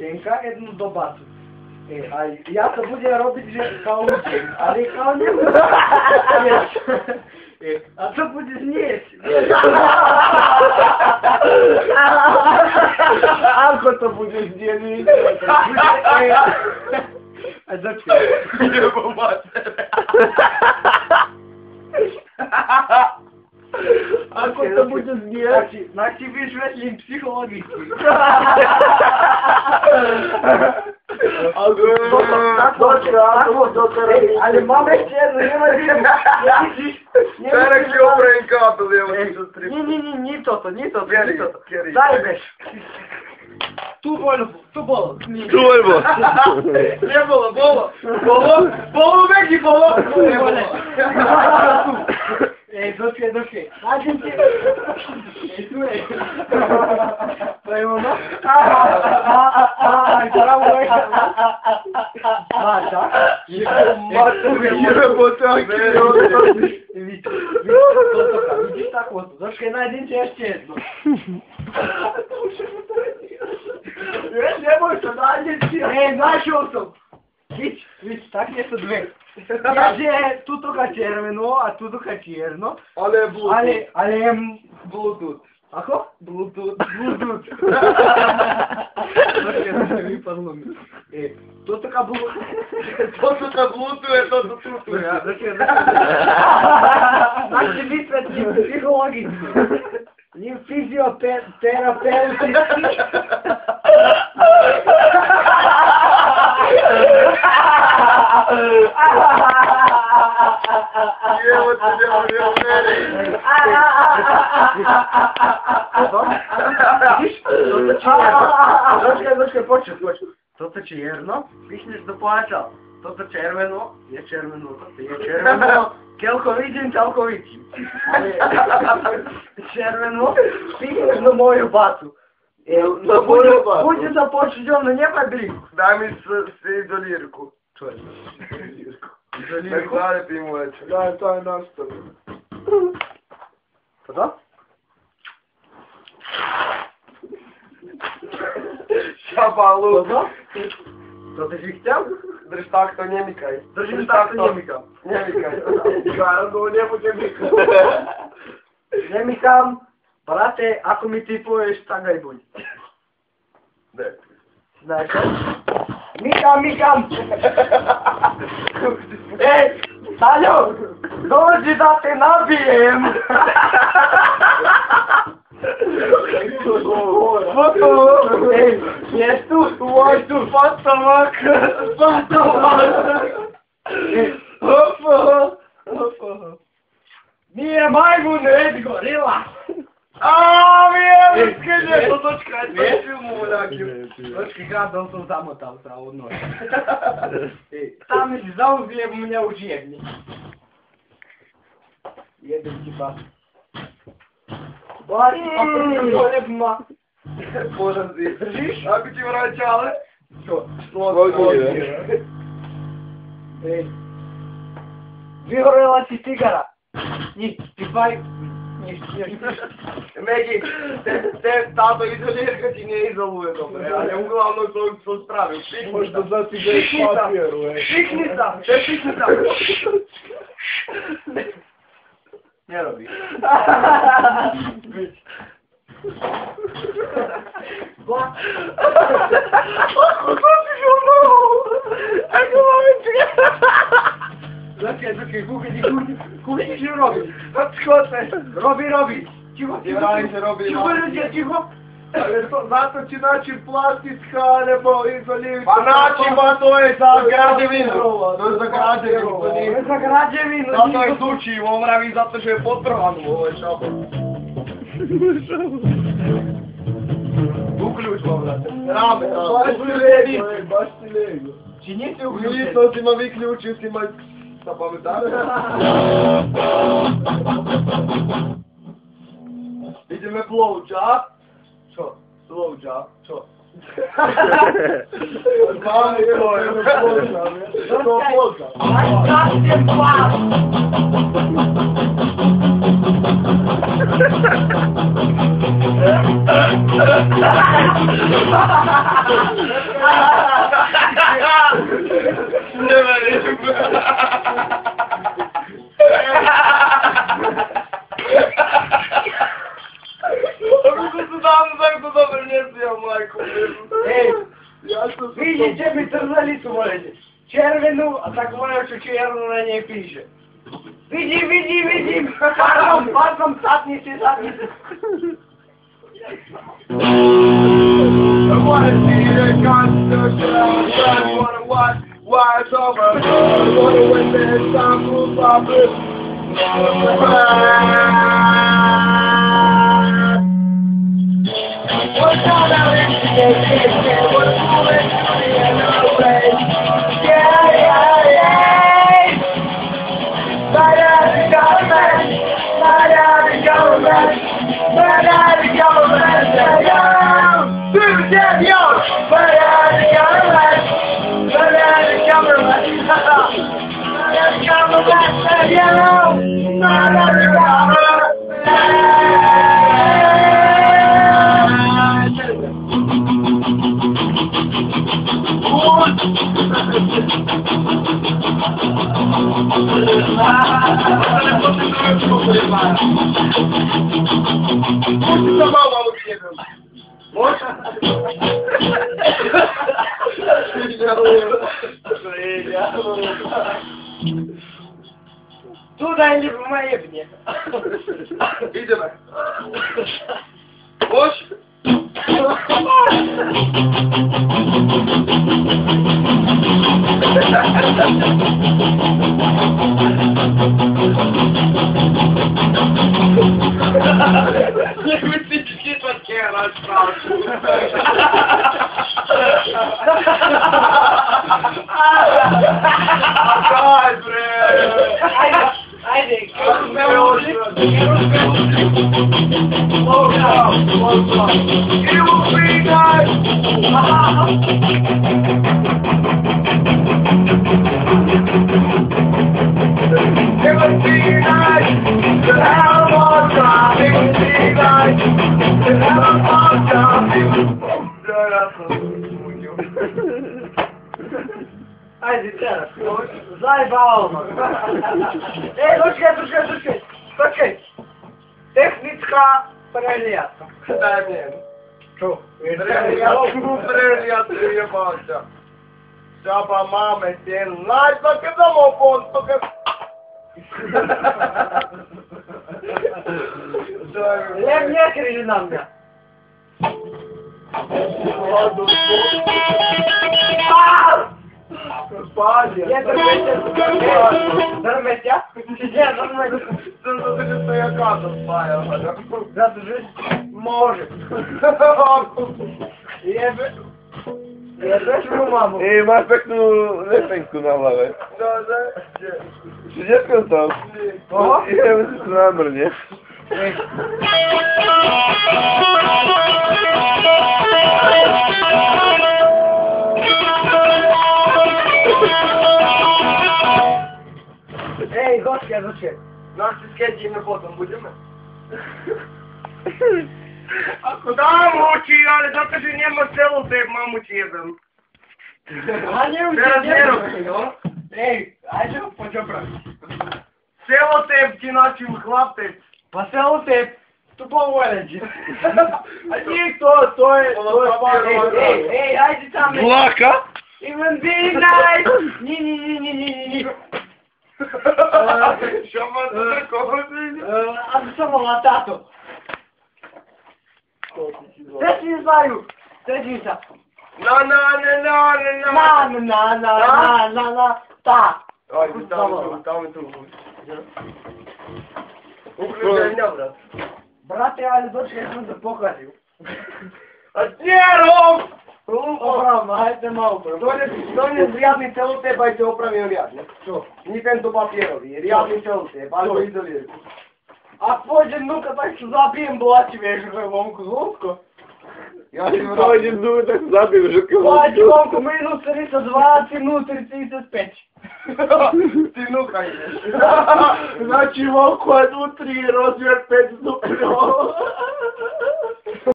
Genka, jednu do bacu. A ja to budem robiť, že kao učím, ale kao nebudem. A to bude znieť. Ako to bude znieť? A začne. Nebo matere. Ako to bude znieť? Tak ti vysvetlím psychologicky. Ale máme ešte jednu, nevidíš? Teraz ti opravím kábel, Nie toto. Zajebeš. Tu bolo. Tu bolo. Nebolo, bolo. Bolo, veki bolo. Nebolo. Došli. Nájdem ti. Tu je. To je ono. Bravo. Máša. Vidíš takú. Došli, nájdem ti ešte jednu. Neboj sa, nájdem ti. Našiel som. Viď, tak je to dve. Takže tuto červeno a tuto čierno. Ale Bluetooth. Ale Bluetooth. Ako? Bluetooth. Vypadlo mi. Toto Bluetooth. Bluetooth je toto tutu. Tak ti vysvetlím psychologicky. Ním fyzioterapeuticky. Počuj. Toto čierno, pišneš do plača. Toto červeno, je červeno. Kelko vidím. Červeno, pišneš do moju bacu. Budem započuť ono, nemaj brigu. Daj mi izolirku. Čo je? Nek zalepim uveče. Daj, to je nastavio. Pa da? Šabalu. To ti si htjel? Drž tak, to ne mikaj. Držim tak, to ne mikam. Ne mikaj. Naravno, ne bude mikaj. Ne mikam. Brate, ako mi tipuješ, tagaj buď. Ne. Znaš to? Mikam! Ej, Sanjo! Dođi da te nabijem! Ej, jes tu? Fatomak! Nije majmun, ej, gorila! Скажи, что точка, это фильм ураки. Точки града, он замотал сразу ночь. Там из заузли у меня учебник. Едем типа. Ладно, Подожди. Держишь? А где врачалы? Что? Ей. Вигорела си цигара. Ни, пивай. Neki, te tato izolirka ti ne izoluje dobro, ali uglavnom to spravi. Možda da ti gledeš papiru, Šiknica! Ne robi. Zakaj, kuhaj ti že robi? Robi. Tiho. Tiho. Zato će naći plasticka, nebo izolirka. Pa naći, ba to je za građevinu. To je za građevinu. Za građevinu. Zato je suči, ovo mravi zato što je potrvano, ovo je šapo. Uključimo, brate. Rame, baš ti lego. Či nisi uključen? Nisam si ma vi ključio, si ma... Sa pametane? Ide me blowjob. Čo? Blowjob. Čo? Mami, to je blowjob. To je blowjob. Ajde, pa! majko. Ej, Ja sam vidite mi trzalicu volite. Červenu, a tako moram što červenu na njej piše. Vidim. Pardon, satnici. I wanna see the Constitution, I wanna watch why it's over. I wanna witness some move up it. What's all that instigation? What's all that beauty and the way? Yeah. Right out the government, Туда или в моей бне. Idziemy. Puść. Nie myślicie, co kierować, Ajde, Ajde, teraz, zajebalo me. Ej, dočekaj. Tehnička prelijata. Daj mnie. Čo? Prelijata jebavca. Žaba mame, tijel, pa kad damo fond, pa kad... Lem ne križi na mňa. Panie! Je drmeća? Je drmeća? Zato što se ja kada spajam. Zato že može. Jebeš mu mamu. Ej, masz peknu lepenku na hlavě. Všetko tam. Oho. Ideme si tu námrne. Ej, dočekaj. Naši sketchime potom budeme. Da, moći, ali zato što njema celu te mamu jebem. A nie Teraz Ej, ajde, počopra. Celo te ti način hlapec. Pa se u te, tu povoleđi. A nije to je... Ej, ajde tam. Vlaka? Even being nice. Ni. Що мати такого? A samo latato. Sve si znaju. Srećica. Na. Ta. Ajde, tamo tu. Uključenja, brat. Brate, ajde, dočekaj sam da pokažem. A tjerom! Opravno, ajde malo. Donje zrijadni celotep, ajte opravim rjadne. Čo? Ni pento papjerovi, rjadni celotep, ajde izoliru. A pođem nuka, tak što zabijem blači veš, što je momku zvonsko. Ja ti Dođem dugo tako zabijem žuke. Blači momku minus 320, minus 35. Ti nuka ideš. Znači, volko je tu 3 rozmjer 5 stupnjeva.